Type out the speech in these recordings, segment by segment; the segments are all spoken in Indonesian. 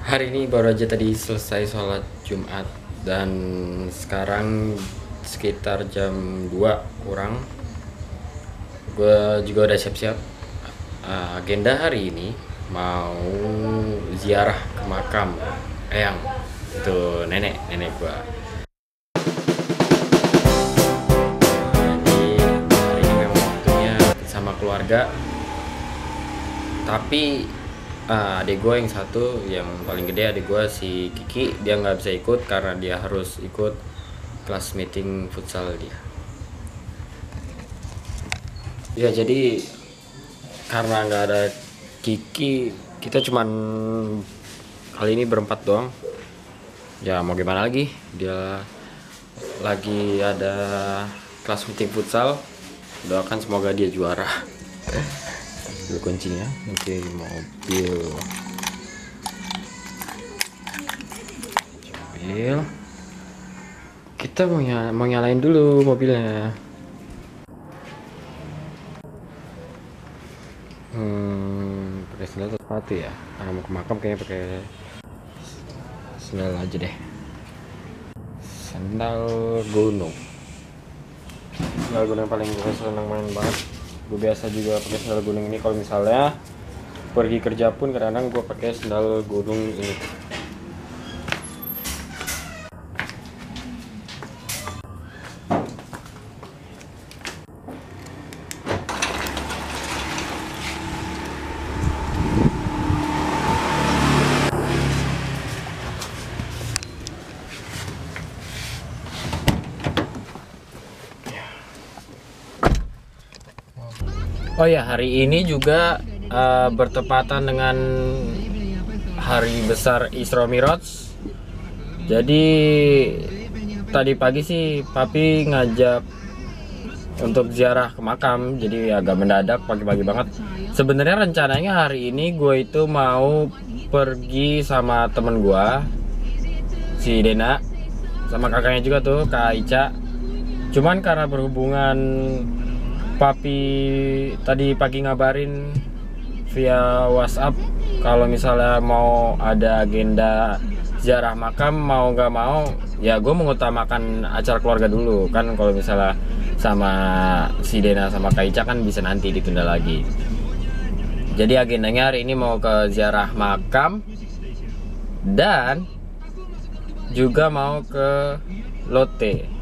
Hari ini baru aja tadi selesai sholat Jumat dan sekarang sekitar jam 2 kurang. Gue juga udah siap-siap. Agenda hari ini mau ziarah ke makam Eyang, itu nenek gue. Jadi hari ini memang waktunya sama keluarga. Tapi adik gue yang satu, yang paling gede, adik gue si Kiki, dia nggak bisa ikut karena dia harus ikut kelas meeting futsal dia. Ya jadi karena nggak ada Kiki, kita cuman kali ini berempat doang. Ya mau gimana lagi, dia lagi ada kelas meeting futsal. Doakan semoga dia juara. Dulu kuncinya, kunci mobil. Kita mau nyalain dulu mobilnya. Pakai sandal atau sepatu ya? Karena mau ke makam kayaknya pakai sandal aja deh. Sandal gunung. Sandal gunung paling gue senang main banget. Gue biasa juga pakai sandal gunung ini kalau misalnya pergi kerja pun kadang-kadang gue pakai sandal gunung ini. Oh ya, hari ini juga bertepatan dengan hari besar Isra Miraj. Jadi tadi pagi sih papi ngajak untuk ziarah ke makam, jadi agak mendadak pagi-pagi banget. Sebenarnya rencananya hari ini gue itu mau pergi sama temen gue, si Dena, sama kakaknya juga tuh, Kak Ica. Cuman karena berhubungan papi tadi pagi ngabarin via WhatsApp kalau misalnya mau ada agenda ziarah makam, mau gak mau ya gue mengutamakan acara keluarga dulu kan. Kalau misalnya sama si Dena sama Kak Ica kan bisa nanti ditunda lagi. Jadi agendanya hari ini mau ke ziarah makam dan juga mau ke Lotte.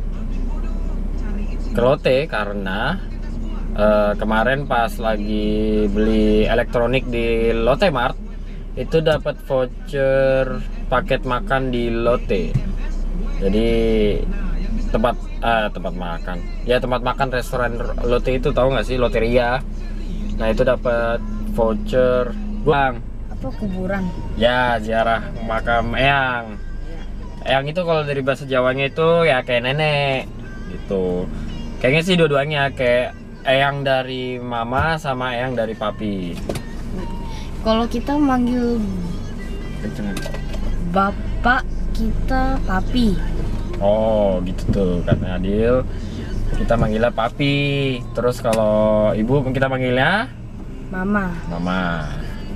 Karena kemarin pas lagi beli elektronik di Lotte Mart itu dapat voucher paket makan di Lotte. Jadi tempat makan restoran Lotte itu, tahu nggak sih, Loteria. Nah itu dapat voucher bang. Apa kuburan? Ya, ziarah makam Eyang. Eyang itu kalau dari bahasa Jawanya itu ya kayak nenek gitu. Kayaknya sih dua-duanya, kayak eyang dari mama sama eyang dari papi. Kalau kita manggil Kencengan. bapak kita papi. Oh gitu tuh karena Adil, kita manggilnya papi. Terus kalau ibu kita manggilnya Mama. mama.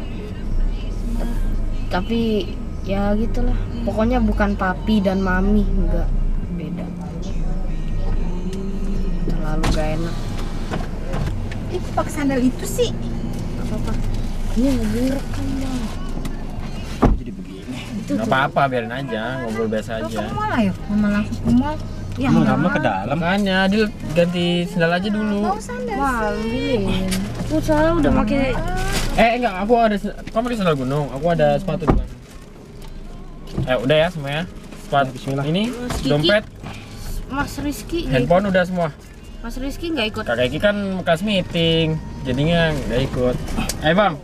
Tapi ya gitulah. Pokoknya bukan papi dan mami, enggak, beda. Terlalu gak enak. Itu pakai sandal itu sih. Apa-apa. Ini lagi ngerekam bang. Jadi begini. Itu Nggak apa-apa, biarin aja, ngobrol biasa Ke aja. mall ayo, mama langsung ke mall. Ya Lama ke dalam. Makanya Adil ganti sendal aja dulu. mau sandal malu sih. bilin. Aku salah udah pakai. Enggak, aku ada, kamu pakai sandal gunung, aku ada sepatu di belakang. Udah ya semuanya. Sepatu ini, Kiki. dompet, Mas Rizky nggak ikut. handphone udah semua. Mas Rizky nggak ikut. Kakak Eki kan bekas meeting, jadinya nggak ikut. Bang.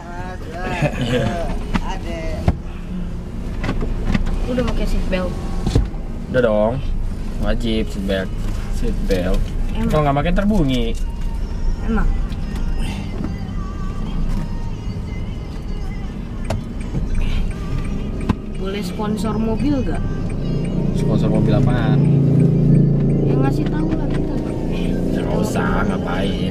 Udah pakai seat belt. Udah dong, wajib seat belt. Emang. Kalau nggak pakai terbunyi. Emang. Boleh sponsor mobil gak? Sponsor mobil apaan? Yang ngasih tahu lah kita. Ya nggak usah, ngapain?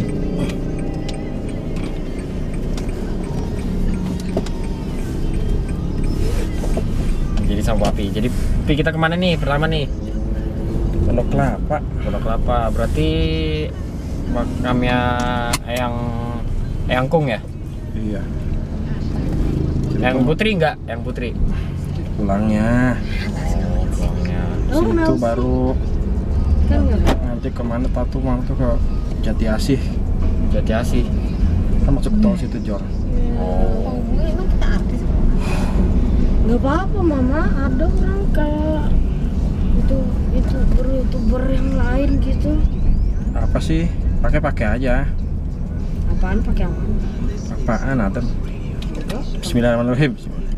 sama papi. Jadi Pi, kita kemana nih pertama nih? Pondok Kelapa. Pondok Kelapa. Berarti makamnya Eyang Kung ya? Iya. Yang Putri enggak? Yang Putri. Pulangnya. Pulangnya. Situ baru Kan nggak. nanti kemana Tatu mau tuh ke Jati Asih. Jati Asih. Kan masuk ke tol situ Jor. Oh. Emang kita artis. Nggak apa-apa mama, ada orang kayak itu youtuber yang lain gitu. Apa sih? Pakai aja. Apaan pakai apa? Apaan Adam? Bismillahirrahmanirrahim.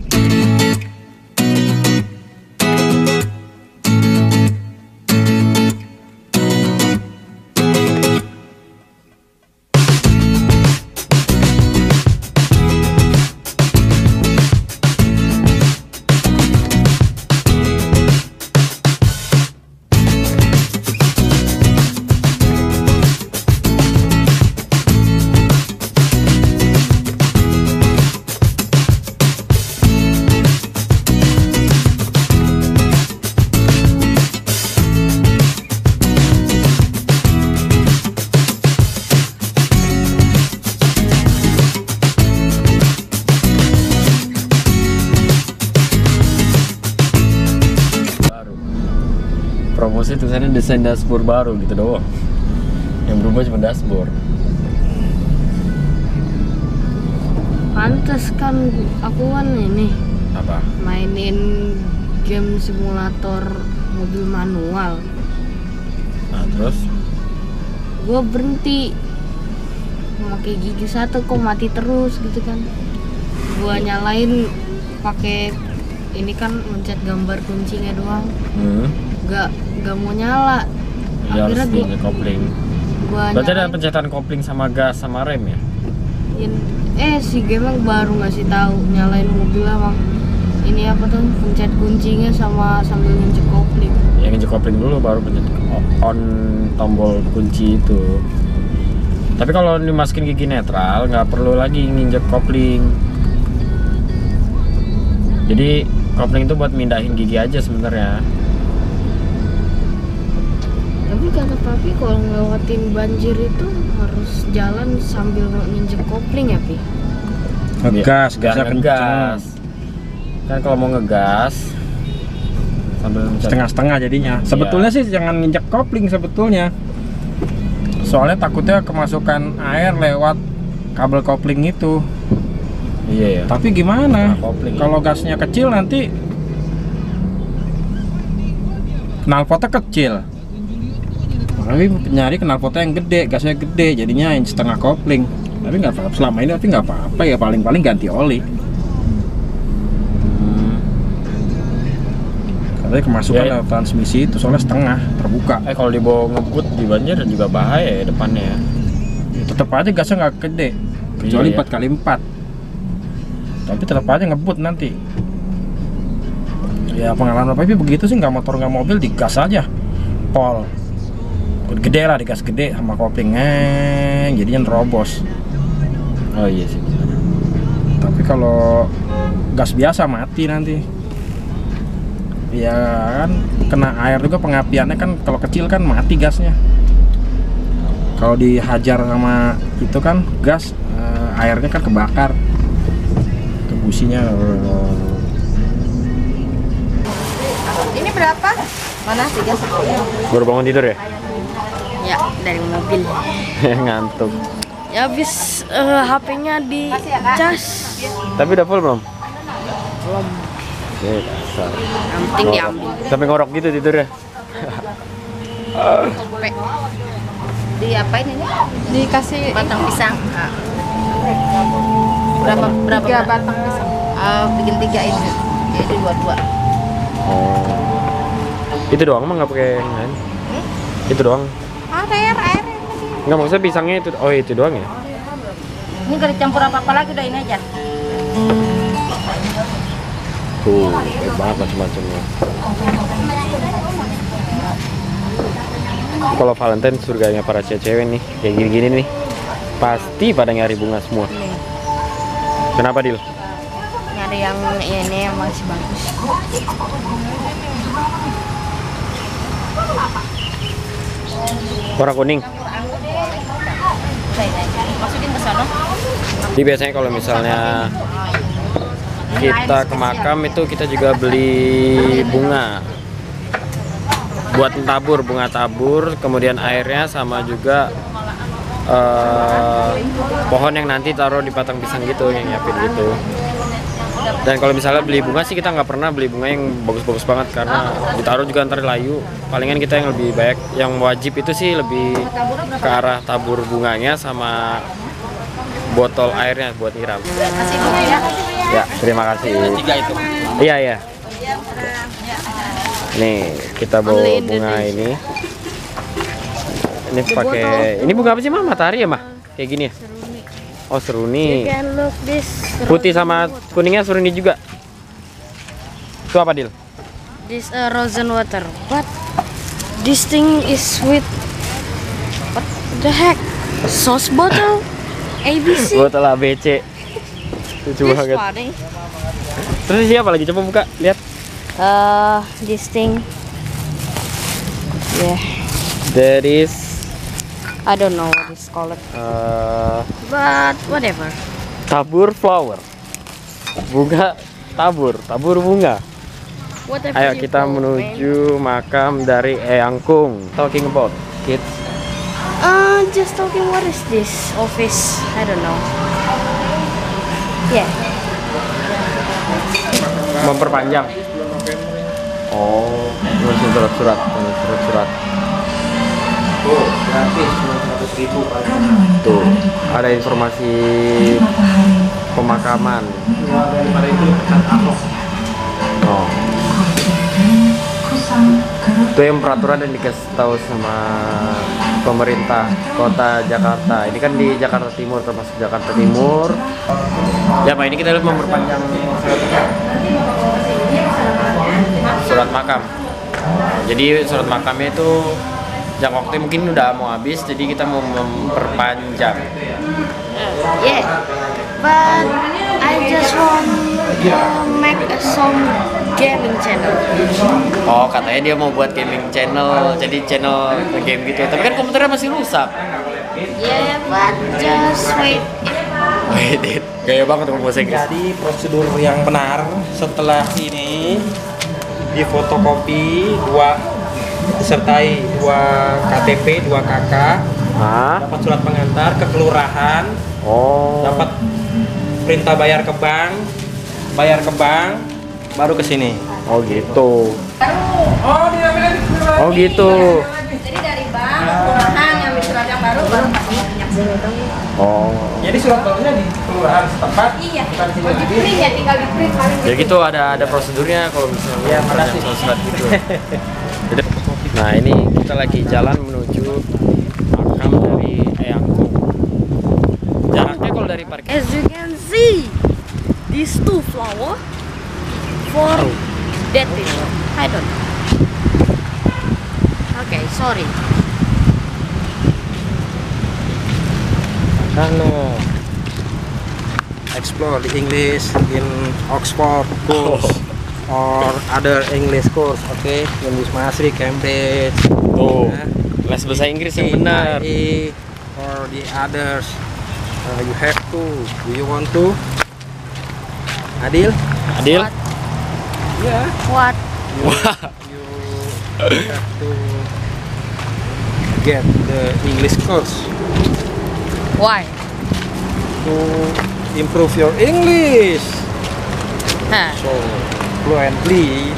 Promosi tulisannya desain dashboard baru gitu doang. Yang berubah cuma dashboard. Pantes kan aku kan ini Apa? mainin game simulator mobil manual. Nah, terus Gue berhenti memakai gigi satu kok mati terus gitu kan. Gue nyalain pakai ini kan mencet gambar kuncinya doang. Gak mau nyala. ya harus Akhirnya di kopling. gua Berarti ada nyalain. pencetan kopling sama gas sama rem ya? Si game baru ngasih tahu nyalain mobil emang ini apa tuh pencet kuncinya sama sambil nginjek kopling. Yang nginjek kopling dulu baru pencet on tombol kunci itu. Tapi kalau dimasukin gigi netral nggak perlu lagi nginjek kopling. Jadi kopling itu buat mindahin gigi aja sebenarnya. Tapi kata papi kalau ngelewatin banjir itu harus jalan sambil nginjek kopling ya Pi? Ngegas, gasnya kenceng. ngegas. Kan kalau mau ngegas sambil mencet Setengah-setengah jadinya. Sebetulnya sih jangan nginjek kopling sebetulnya. Soalnya takutnya kemasukan air lewat kabel kopling itu. Iya ya. Tapi gimana? Nah, kopling, ya. Kalau gasnya kecil nanti knalpotnya kecil. Tapi nyari knalpotnya yang gede, gasnya gede, jadinya yang setengah kopling. Tapi nggak apa-apa selama ini, tapi nggak apa-apa ya, paling-paling ganti oli. Katanya kemasukan Ya, ya. lewat transmisi itu soalnya setengah terbuka. Kalau dibawa ngebut di banjir juga bahaya ya depannya ya. Ya, tetap aja gasnya nggak gede, kecuali Iya, 4x4. Tapi tetap aja ngebut nanti. Ya pengalaman apa begitu sih, nggak motor nggak mobil digas aja, pol gede lah, digas gede sama kopling jadinya nerobos. Oh iya sih. Tapi kalau gas biasa mati nanti. Ya kan kena air juga, pengapiannya kan kalau kecil kan mati gasnya. Kalau dihajar sama itu kan gas, airnya kan kebakar, kebusinya. Ini berapa? Mana 3 Baru bangun tidur ya? Ya dari mobil. Ngantuk. Ya habis HP-nya di Makasih ya, Kak. cas. Tapi udah full belum? Belum. Oke, dasar. Yang penting diambil. Sampai ngorok gitu tidurnya. Sampai diapain ini? Dikasih batang pisang. Berapa 3 batang pisang. Bikin 3 ini. Jadi 2. Oh. Itu doang emang nggak pakai yang lain? Itu doang. Air. Nggak, maksudnya pisangnya itu. Oh itu doang ya? Ini gak dicampur apa-apa lagi, udah ini aja. Tuh, banget macam-macamnya. Kalau Valentine surganya para cewek nih, kayak gini-gini nih, pasti pada nyari bunga semua. Kenapa Dil? Nyari ada yang ini yang masih bagus. Warna kuning. Masukin ke sana. Jadi biasanya kalau misalnya kita ke makam itu kita juga beli bunga buat tabur, bunga tabur, kemudian airnya sama juga pohon yang nanti taruh di batang pisang gitu, yang nyiapin gitu. Dan kalau misalnya beli bunga sih kita nggak pernah beli bunga yang bagus-bagus banget karena ditaruh juga ntar layu. Palingan kita yang lebih baik, yang wajib itu sih lebih ke arah tabur bunganya sama botol airnya buat nyiram. Kasih bunga ya. Ya, terima kasih. Iya, iya. Nih, kita bawa bunga ini. Ini pakai, ini bunga apa sih, Mah? Matahari ya, Mah? Kayak gini ya? Oh, seruni. You can look this. Putih sama kuningnya seruni juga. Itu apa, Dil? This frozen water. What? This thing is with what the heck? Sauce bottle? ABC? Botol ABC. Lucu This banget. funny. Terus siapa lagi? Coba buka, lihat. This thing. Yeah, That is I don't know what it's called, but whatever. tabur flower. Bunga tabur, tabur bunga. Whatever. Ayo you kita call, menuju makam dari Eyang Kung. Talking about kids. man. Just talking. What is this office? I don't know. Yeah. Memperpanjang. Oh, ngurusin surat-surat, surat-surat. Tuh, gratis 100.000 paling. Tuh, ada informasi pemakaman. Daripada itu pecat amplop. Oh. Itu yang peraturan yang dikasih tahu sama pemerintah kota Jakarta. Ini kan di Jakarta Timur, termasuk Jakarta Timur. Ya, Pak, ini kita lihat memperpanjang surat makam. Jadi surat makamnya itu jangka waktu mungkin udah mau habis, jadi kita mau memperpanjang. Yeah. But I just want make some gaming channel. Oh, katanya dia mau buat gaming channel, jadi channel game gitu. Tapi kan komputernya masih rusak. Yeah, but just wait. Wait, gaya banget ngomong bahasa Inggris. Jadi prosedur yang benar setelah ini difotokopi disertai 2 KTP, 2 KK, Hah? dapat surat pengantar ke kelurahan, Oh. dapat perintah bayar ke bank, baru ke sini. Oh gitu. Oh, Oh gitu. Jadi dari bank, kelurahan ngambil surat yang baru kasih minyak sini. Oh. Jadi surat barunya di kelurahan setempat. Iya. Bukan sini Mau lagi. di-print ya, tinggal di-print paling. Ya gitu, ada prosedurnya kalau misalnya Ya, memperpanjang makasih. surat gitu. Nah, ini kita lagi jalan menuju makam dari Eyang Kung. Jaraknya kalau dari parkir As you can see, these 2 flower for that people. I don't know. Okay, sorry. Hello. Explore the English in Oxford course or other English course, okay? English Masri, Cambridge. tuh les bahasa Inggris yang benar. AIE, or the others. You have to. Do you want to? Adil? Adil? Yeah. What? You have to get the English course Why? to improve your English. Huh. So fluently.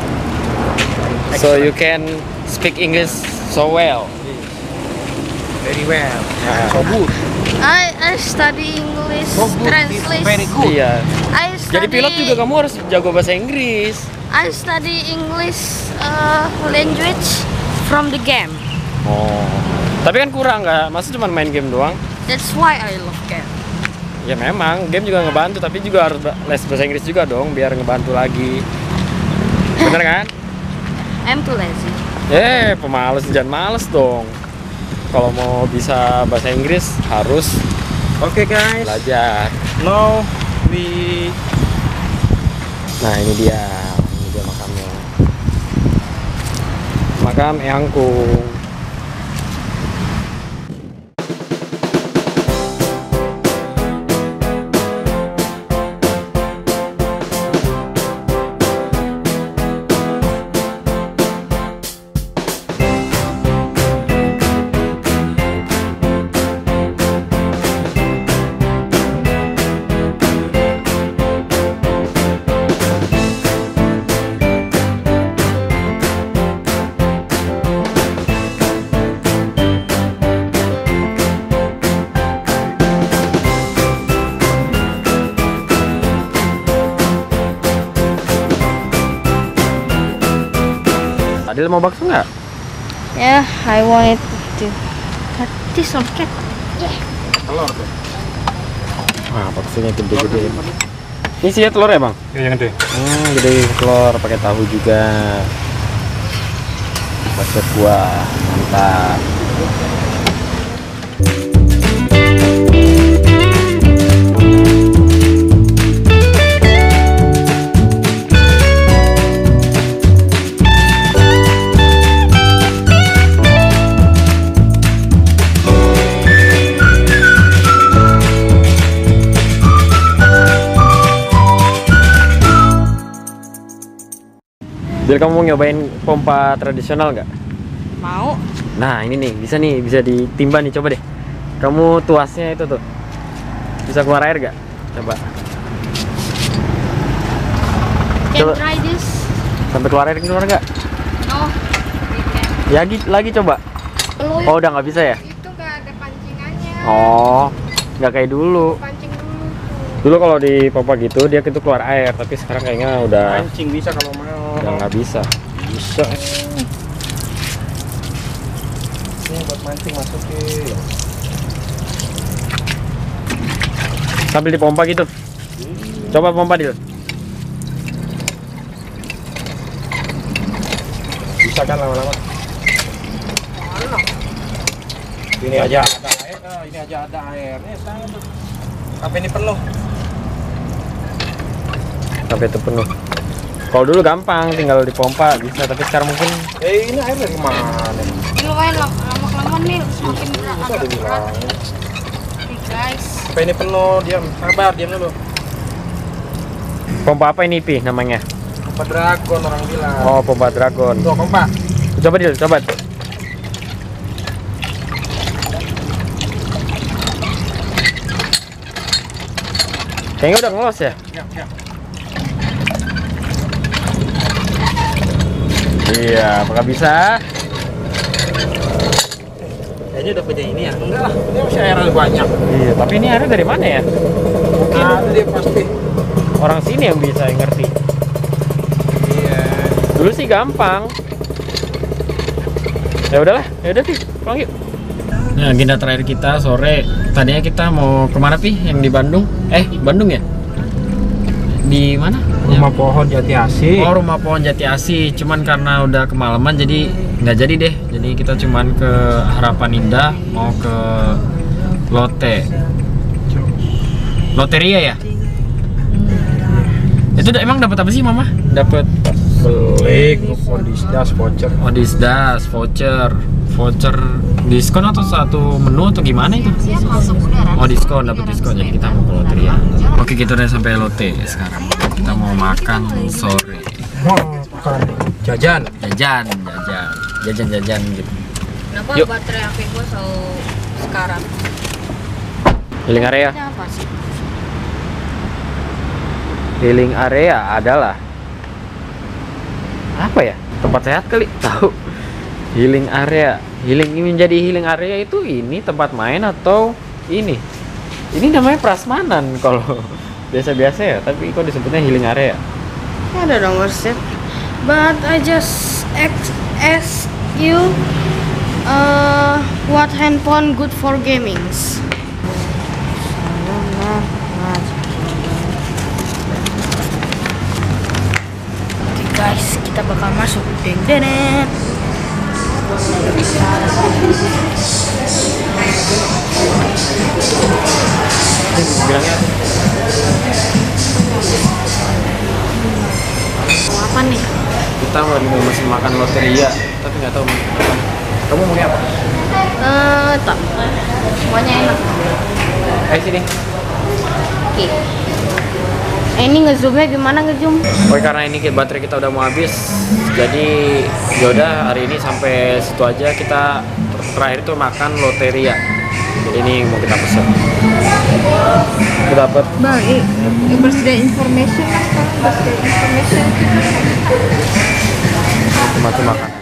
So you can speak English so well. Very well. Ah. So good. I study English So good. translation. Very good. Iya. I Jadi study, pilot juga kamu harus jago bahasa Inggris. I study English language from the game. Oh. Tapi kan kurang nggak? Masa cuma main game doang? That's why I love game. Ya memang game juga ngebantu, tapi juga harus les bahasa Inggris juga dong biar ngebantu lagi. Bener kan? I'm too lazy. Pemalas, jangan males dong. Kalau mau bisa bahasa Inggris harus Okay guys. belajar. Now we Nah ini dia makamnya. Makam Eyangkung. Adil mau bakso nggak? Ya, I want it to cut this or cat. Telur tuh. Wah, baksonya gede-gede. Ini sih ya telur ya bang? Iya, yang gede. Gede telur, pakai tahu juga. Bakso kuah, mantap. Bil, kamu mau nyobain pompa tradisional nggak? Mau? Nah ini nih, bisa ditimba nih, coba deh. Kamu tuasnya itu tuh, bisa keluar air nggak? Coba. Can Coba. try this? Sampai keluar air keluar nggak? No. We can. Ya lagi coba. Belum. Oh udah nggak bisa ya? Itu nggak ada pancingannya. Oh, nggak kayak dulu. Pancing dulu tuh. Dulu kalau di pompa gitu dia itu keluar air, tapi sekarang kayaknya udah Mancing bisa kalau mau. nggak bisa. Bisa. Ini buat mancing masukin. Sambil dipompa gitu. Coba pompa Dil. Bisa kan lama-lama. Ini aja ada air, ini aja ada airnya. Sampai ini penuh. Sampai itu penuh. Kalau dulu gampang, tinggal dipompa bisa, tapi sekarang mungkin Ini air dari mana? Ini lumayan lama-kelamaan nih semakin berat. Bisa dibilang. Oke guys. Sampai ini penuh, diam. Sabar, diam dulu. pompa apa ini Pi namanya? Pompa dragon orang bilang. Oh, pompa dragon. Tuh, pompa. Coba Dil, coba. Kayaknya udah ngelos ya? Ya. Iya, apakah bisa? Kayaknya udah punya ini ya. Enggak lah, ini masih air banyak. Iya, tapi ini airnya dari mana ya? Mungkin ada dia pasti. Orang sini yang bisa yang ngerti. Iya. Dulu sih gampang. Ya udahlah, ya udah Pi, pulang yuk. Nah, agenda terakhir kita sore. Tadinya kita mau kemana Pi? Yang di Bandung? Bandung ya? Di mana? Rumah pohon Jati Asih. Oh, rumah pohon Jati Asih. Cuman karena udah kemalaman jadi nggak jadi deh. Jadi kita cuman ke Harapan Indah, mau ke Loteria ya? Itu emang dapat apa sih Mama? Dapat Belik, Odisdas, voucher. Odisdas, voucher diskon atau satu menu atau gimana itu? Oh diskon, dapat diskon, jadi kita mau ke Loteria. Oke, kita udah sampai Lotte sekarang. Kita mau makan sore. Jajan. Jajan gitu. Kenapa Yuk. baterai HP gua selalu sekarang? Healing area. Ini apa sih? Healing area adalah apa ya? Tempat sehat kali, tahu. Healing area. Menjadi healing area itu ini tempat main atau ini? Ini namanya prasmanan kalau biasa-biasa ya, tapi kok disebutnya healing area? Ini ada dong resep. But I just ask you what handphone good for gamings? Oke guys, kita bakal masuk. Deng denet. Bilangnya kita mau masih makan loteria, tapi nggak tahu apa. Kamu maunya apa? Tak. Semuanya enak. Ayo sini. Oke. Ini ngezoomnya gimana ngezoom? Oke, karena ini baterai kita udah mau habis, jadi yaudah hari ini sampai situ aja. Kita terakhir tuh makan loteria. Jadi ini mau kita pesan. Kita dapat. Bang, birthday information lah, birthday information. Mati makan.